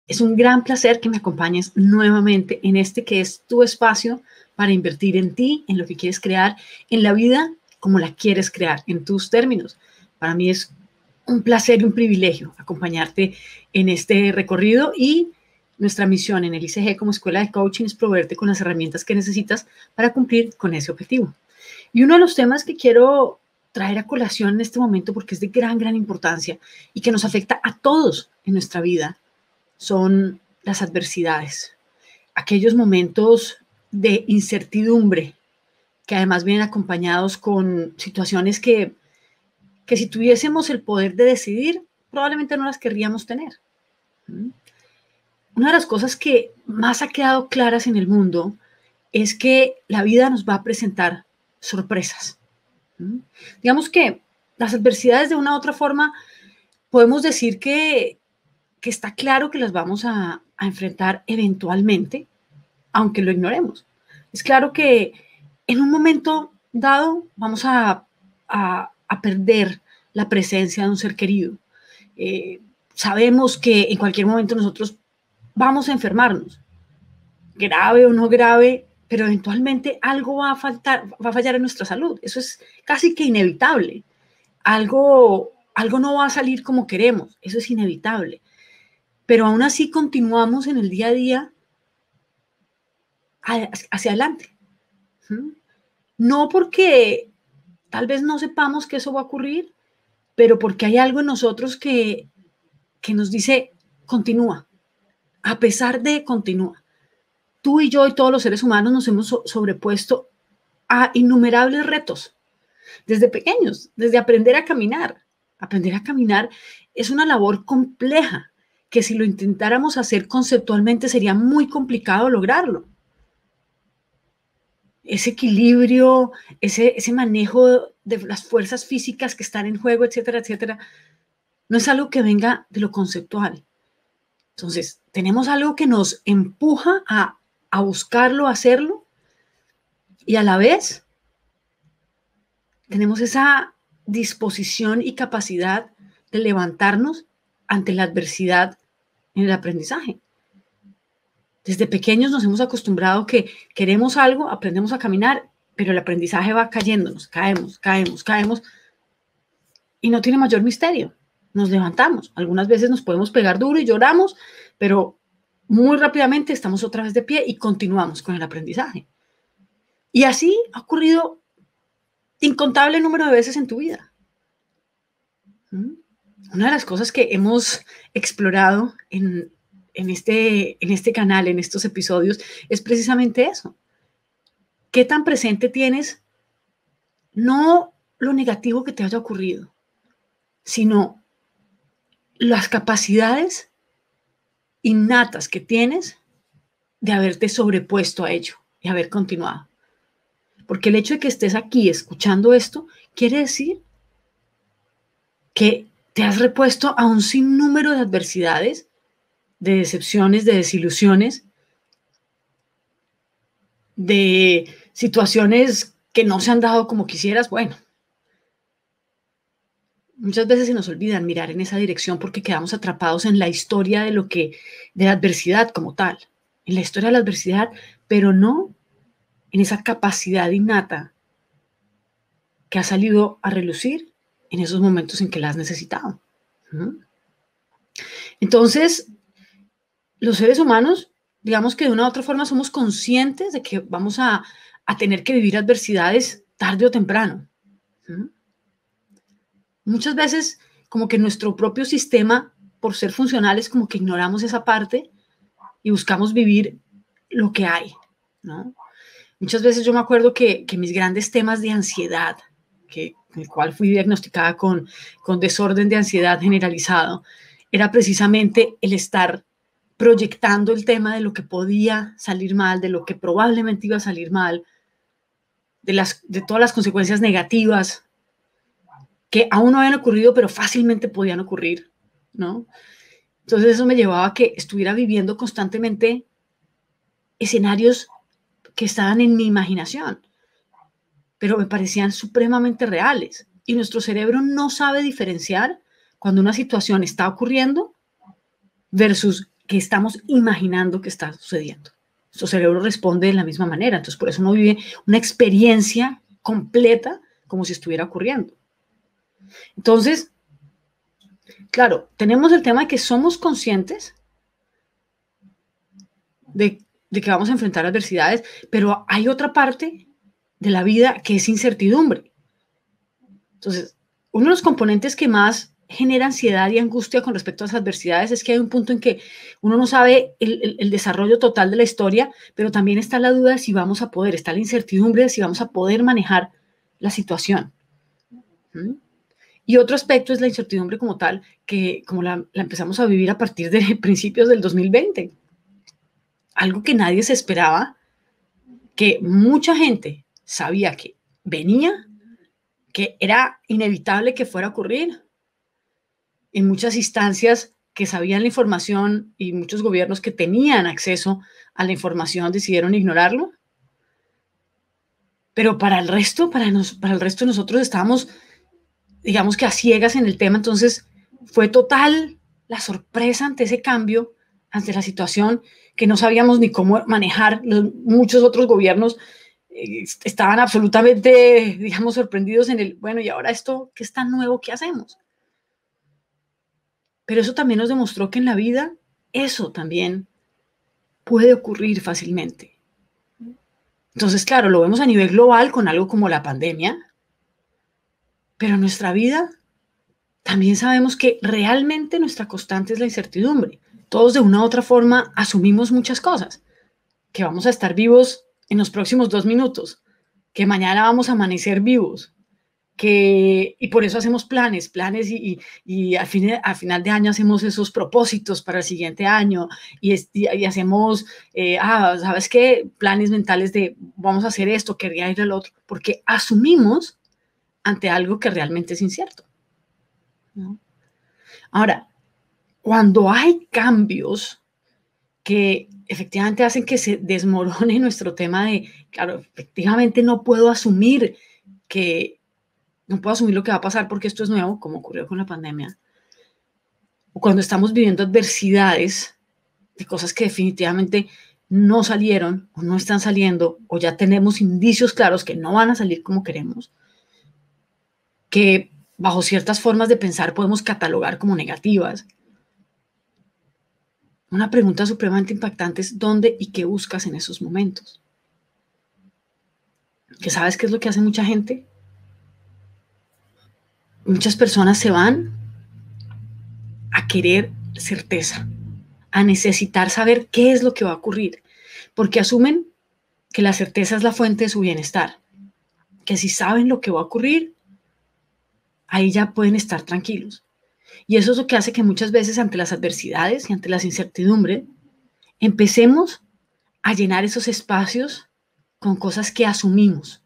Es un gran placer que me acompañes nuevamente en este que es tu espacio para invertir en ti, en lo que quieres crear, en la vida como la quieres crear, en tus términos. Para mí es un placer y un privilegio acompañarte en este recorrido, y nuestra misión en el ICG como Escuela de Coaching es proveerte con las herramientas que necesitas para cumplir con ese objetivo. Y uno de los temas que quiero traer a colación en este momento, porque es de gran importancia y que nos afecta a todos en nuestra vida, son las adversidades, aquellos momentos de incertidumbre que además vienen acompañados con situaciones que si tuviésemos el poder de decidir, probablemente no las querríamos tener. Una de las cosas que más ha quedado claras en el mundo es que la vida nos va a presentar sorpresas. Digamos que las adversidades, de una u otra forma, podemos decir que está claro que las vamos a enfrentar eventualmente, aunque lo ignoremos. Es claro que en un momento dado vamos a perder la presencia de un ser querido. Sabemos que en cualquier momento nosotros vamos a enfermarnos, grave o no grave, pero eventualmente algo va a fallar en nuestra salud. Eso es casi que inevitable. Algo no va a salir como queremos, eso es inevitable. Pero aún así continuamos en el día a día hacia adelante. No porque tal vez no sepamos que eso va a ocurrir, pero porque hay algo en nosotros que nos dice, continúa, a pesar de continúa. Tú y yo y todos los seres humanos nos hemos sobrepuesto a innumerables retos, desde pequeños, desde aprender a caminar. Aprender a caminar es una labor compleja que si lo intentáramos hacer conceptualmente sería muy complicado lograrlo. Ese equilibrio, ese manejo de las fuerzas físicas que están en juego, etcétera, etcétera, no es algo que venga de lo conceptual. Entonces, tenemos algo que nos empuja a buscarlo, a hacerlo, y a la vez tenemos esa disposición y capacidad de levantarnos ante la adversidad en el aprendizaje. Desde pequeños nos hemos acostumbrado que queremos algo, aprendemos a caminar, pero el aprendizaje va cayéndonos, caemos, y no tiene mayor misterio. Nos levantamos. Algunas veces nos podemos pegar duro y lloramos, pero muy rápidamente estamos otra vez de pie y continuamos con el aprendizaje. Y así ha ocurrido incontable número de veces en tu vida. Una de las cosas que hemos explorado en este canal, en estos episodios, es precisamente eso. ¿Qué tan presente tienes no lo negativo que te haya ocurrido, sino las capacidades innatas que tienes de haberte sobrepuesto a ello y haber continuado? Porque el hecho de que estés aquí escuchando esto quiere decir que te has repuesto a un sinnúmero de adversidades, de decepciones, de desilusiones, de situaciones que no se han dado como quisieras. Bueno, muchas veces se nos olvidan mirar en esa dirección porque quedamos atrapados en la historia de la adversidad como tal, en la historia de la adversidad, pero no en esa capacidad innata que ha salido a relucir en esos momentos en que la has necesitado. Entonces, los seres humanos, digamos que de una u otra forma somos conscientes de que vamos a tener que vivir adversidades tarde o temprano. Muchas veces, como que nuestro propio sistema, por ser funcionales, como que ignoramos esa parte y buscamos vivir lo que hay, ¿no? Muchas veces yo me acuerdo que mis grandes temas de ansiedad, en el cual fui diagnosticada con desorden de ansiedad generalizado, era precisamente el estar proyectando el tema de lo que podía salir mal, de lo que probablemente iba a salir mal, de todas las consecuencias negativas que aún no habían ocurrido, pero fácilmente podían ocurrir, ¿no? Entonces eso me llevaba a que estuviera viviendo constantemente escenarios que estaban en mi imaginación, pero me parecían supremamente reales. Y nuestro cerebro no sabe diferenciar cuando una situación está ocurriendo versus que estamos imaginando que está sucediendo. Nuestro cerebro responde de la misma manera. Entonces, por eso uno vive una experiencia completa como si estuviera ocurriendo. Entonces, claro, tenemos el tema de que somos conscientes de que vamos a enfrentar adversidades, pero hay otra parte de la vida que es incertidumbre. Entonces, uno de los componentes que más genera ansiedad y angustia con respecto a las adversidades es que hay un punto en que uno no sabe el desarrollo total de la historia, pero también está la duda de si vamos a poder, está la incertidumbre de si vamos a poder manejar la situación. Y otro aspecto es la incertidumbre como tal, que como la empezamos a vivir a partir de principios del 2020. Algo que nadie se esperaba, que mucha gente sabía que venía, que era inevitable que fuera a ocurrir. En muchas instancias que sabían la información y muchos gobiernos que tenían acceso a la información decidieron ignorarlo. Pero para el resto, para el resto nosotros estábamos, digamos que a ciegas en el tema, entonces fue total la sorpresa ante ese cambio, ante la situación que no sabíamos ni cómo manejar. Muchos otros gobiernos estaban absolutamente, digamos, sorprendidos en el, bueno, ¿y ahora esto qué es tan nuevo? ¿Qué hacemos? Pero eso también nos demostró que en la vida eso también puede ocurrir fácilmente. Entonces, claro, lo vemos a nivel global con algo como la pandemia, pero en nuestra vida también sabemos que realmente nuestra constante es la incertidumbre. Todos de una u otra forma asumimos muchas cosas, que vamos a estar vivos en los próximos 2 minutos, que mañana vamos a amanecer vivos, y por eso hacemos planes y al final de año hacemos esos propósitos para el siguiente año y hacemos, ¿sabes qué? Planes mentales de vamos a hacer esto, quería ir al otro, porque asumimos ante algo que realmente es incierto, ¿no? Ahora, cuando hay cambios que efectivamente hacen que se desmorone nuestro tema de, claro, efectivamente no puedo asumir lo que va a pasar porque esto es nuevo, como ocurrió con la pandemia. O cuando estamos viviendo adversidades de cosas que definitivamente no salieron o no están saliendo, o ya tenemos indicios claros que no van a salir como queremos, que bajo ciertas formas de pensar podemos catalogar como negativas. Una pregunta supremamente impactante es ¿dónde y qué buscas en esos momentos? ¿Que sabes qué es lo que hace mucha gente? Muchas personas se van a querer certeza, a necesitar saber qué es lo que va a ocurrir, porque asumen que la certeza es la fuente de su bienestar, que si saben lo que va a ocurrir, ahí ya pueden estar tranquilos. Y eso es lo que hace que muchas veces ante las adversidades y ante las incertidumbres, empecemos a llenar esos espacios con cosas que asumimos.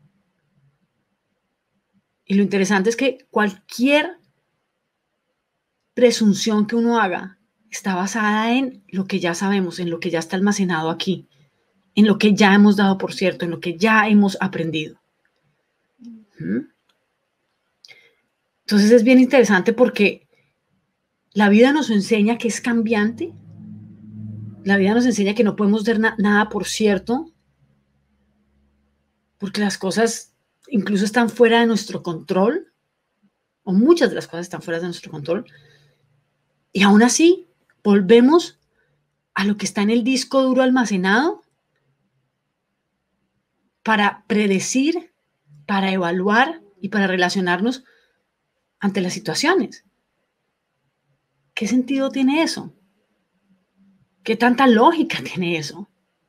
Y lo interesante es que cualquier presunción que uno haga está basada en lo que ya sabemos, en lo que ya está almacenado aquí, en lo que ya hemos dado por cierto, en lo que ya hemos aprendido. Entonces es bien interesante porque la vida nos enseña que es cambiante, la vida nos enseña que no podemos dar nada por cierto, porque las cosas incluso están fuera de nuestro control, o muchas de las cosas están fuera de nuestro control, y aún así volvemos a lo que está en el disco duro almacenado para predecir, para evaluar y para relacionarnos ante las situaciones. ¿Qué sentido tiene eso? ¿Qué tanta lógica tiene eso?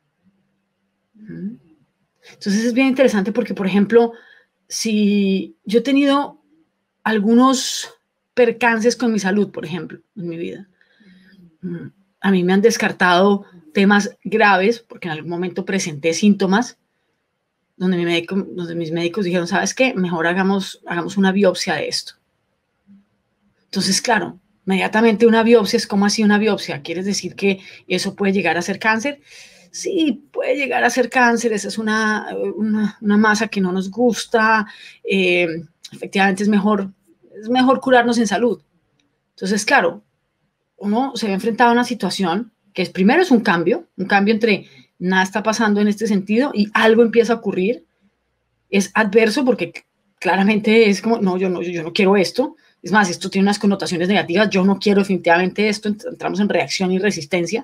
Entonces es bien interesante porque, por ejemplo, si yo he tenido algunos percances con mi salud, por ejemplo, en mi vida, a mí me han descartado temas graves porque en algún momento presenté síntomas donde mis médicos dijeron, ¿sabes qué? Mejor hagamos una biopsia de esto. Entonces, claro, inmediatamente una biopsia es como así una biopsia. ¿Quieres decir que eso puede llegar a ser cáncer? Sí, puede llegar a ser cáncer. Esa es una masa que no nos gusta. Efectivamente, es mejor curarnos en salud. Entonces, claro, uno se ve enfrentado a una situación que es primero es un cambio entre nada está pasando en este sentido y algo empieza a ocurrir. Es adverso porque claramente es como, no, yo no quiero esto. Es más, esto tiene unas connotaciones negativas. Yo no quiero definitivamente esto. Entramos en reacción y resistencia.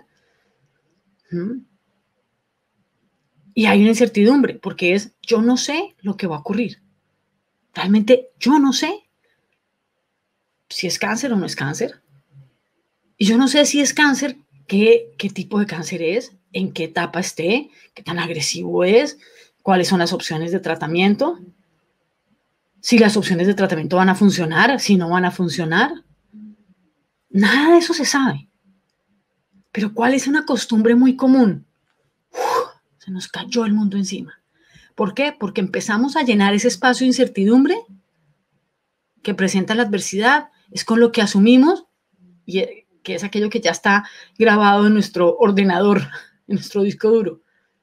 Y hay una incertidumbre porque es, yo no sé lo que va a ocurrir. Realmente yo no sé si es cáncer o no es cáncer. Y yo no sé si es cáncer, qué tipo de cáncer es, en qué etapa esté, qué tan agresivo es, cuáles son las opciones de tratamiento, si las opciones de tratamiento van a funcionar, si no van a funcionar. Nada de eso se sabe. Pero ¿cuál es una costumbre muy común? Se nos cayó el mundo encima. ¿Por qué? Porque empezamos a llenar ese espacio de incertidumbre que presenta la adversidad, es con lo que asumimos, y que es aquello que ya está grabado en nuestro ordenador, en nuestro disco duro.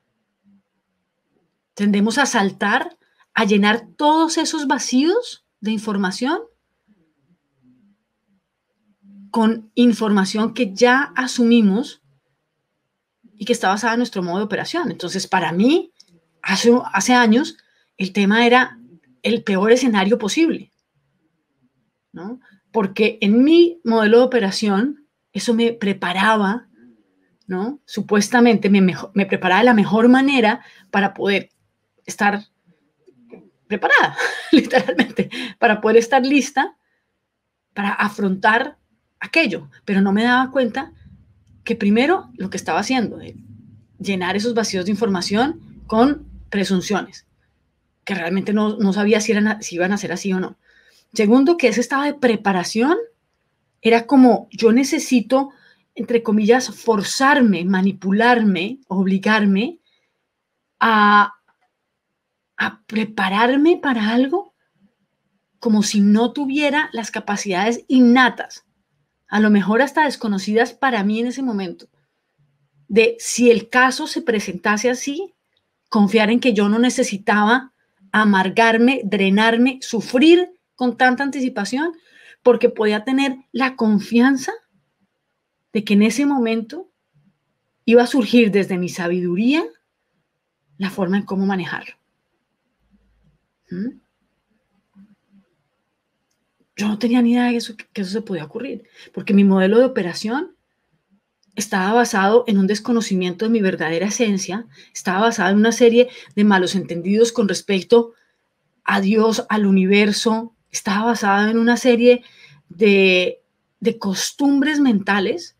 Tendemos a saltar, a llenar todos esos vacíos de información con información que ya asumimos y que está basada en nuestro modo de operación. Entonces, para mí, hace años, el tema era el peor escenario posible, ¿no? Porque en mi modelo de operación, eso me preparaba, ¿no? Supuestamente me preparaba de la mejor manera para poder estar preparada, literalmente, para poder estar lista para afrontar aquello. Pero no me daba cuenta que primero lo que estaba haciendo, llenar esos vacíos de información con presunciones, que realmente no sabía si iban a ser así o no. Segundo, que ese estado de preparación era como yo necesito, entre comillas, forzarme, manipularme, obligarme a, a prepararme para algo como si no tuviera las capacidades innatas, a lo mejor hasta desconocidas para mí en ese momento, de si el caso se presentase así, confiar en que yo no necesitaba amargarme, drenarme, sufrir con tanta anticipación, porque podía tener la confianza de que en ese momento iba a surgir desde mi sabiduría la forma en cómo manejarlo. Yo no tenía ni idea de que eso se podía ocurrir, porque mi modelo de operación estaba basado en un desconocimiento de mi verdadera esencia, estaba basado en una serie de malos entendidos con respecto a Dios, al universo, estaba basado en una serie de costumbres mentales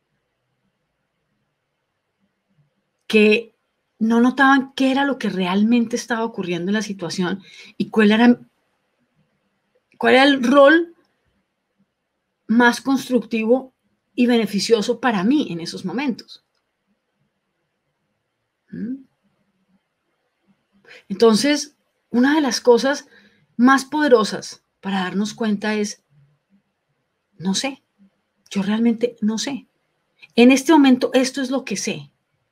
que no notaban qué era lo que realmente estaba ocurriendo en la situación y cuál era el rol más constructivo y beneficioso para mí en esos momentos. Entonces, una de las cosas más poderosas para darnos cuenta es, no sé, yo realmente no sé. En este momento esto es lo que sé.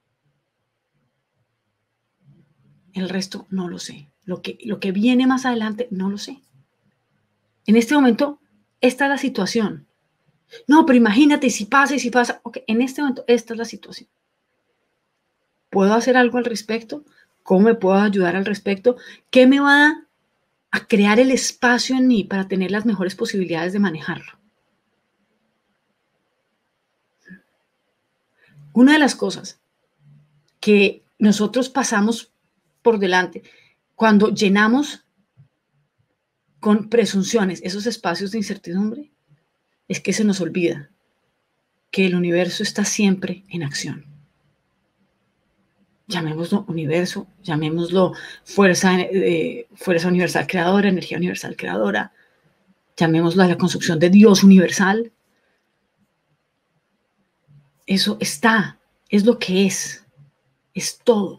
El resto no lo sé. Lo que viene más adelante no lo sé. En este momento, esta es la situación. No, pero imagínate si pasa y si pasa. Ok, en este momento, esta es la situación. ¿Puedo hacer algo al respecto? ¿Cómo me puedo ayudar al respecto? ¿Qué me va a crear el espacio en mí para tener las mejores posibilidades de manejarlo? Una de las cosas que nosotros pasamos por delante cuando llenamos con presunciones esos espacios de incertidumbre es que se nos olvida que el universo está siempre en acción. Llamémoslo universo, llamémoslo fuerza universal creadora, energía universal creadora, llamémoslo a la construcción de Dios universal. Eso está, es lo que es todo.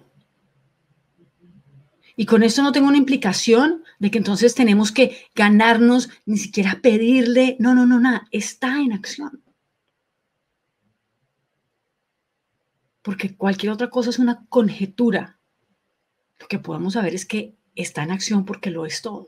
Y con esto no tengo una implicación de que entonces tenemos que ganarnos, ni siquiera pedirle, no, nada, está en acción. Porque cualquier otra cosa es una conjetura. Lo que podemos saber es que está en acción porque lo es todo.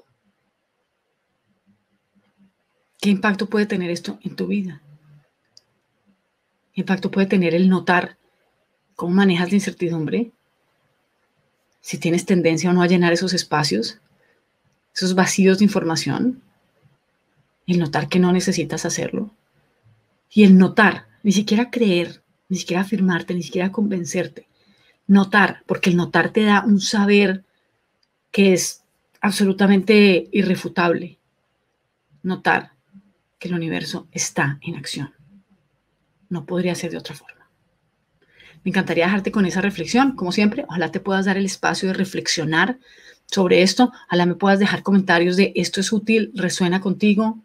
¿Qué impacto puede tener esto en tu vida? ¿Qué impacto puede tener el notar cómo manejas la incertidumbre? Si tienes tendencia o no a llenar esos espacios, esos vacíos de información, el notar que no necesitas hacerlo. Y el notar, ni siquiera creer, ni siquiera afirmarte, ni siquiera convencerte. Notar, porque el notar te da un saber que es absolutamente irrefutable. Notar que el universo está en acción. No podría ser de otra forma. Me encantaría dejarte con esa reflexión, como siempre. Ojalá te puedas dar el espacio de reflexionar sobre esto. Ojalá me puedas dejar comentarios de esto es útil, resuena contigo,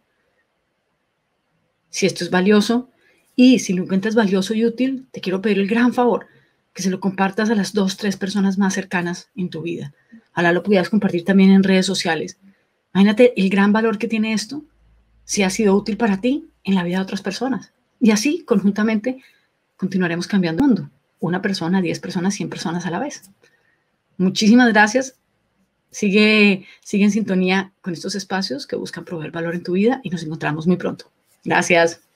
si esto es valioso. Y si lo encuentras valioso y útil, te quiero pedir el gran favor que se lo compartas a las 2, 3 personas más cercanas en tu vida. Ojalá lo pudieras compartir también en redes sociales. Imagínate el gran valor que tiene esto, si ha sido útil para ti en la vida de otras personas. Y así, conjuntamente, continuaremos cambiando el mundo. 1 persona, 10 personas, 100 personas a la vez. Muchísimas gracias. Sigue en sintonía con estos espacios que buscan proveer valor en tu vida y nos encontramos muy pronto. Gracias.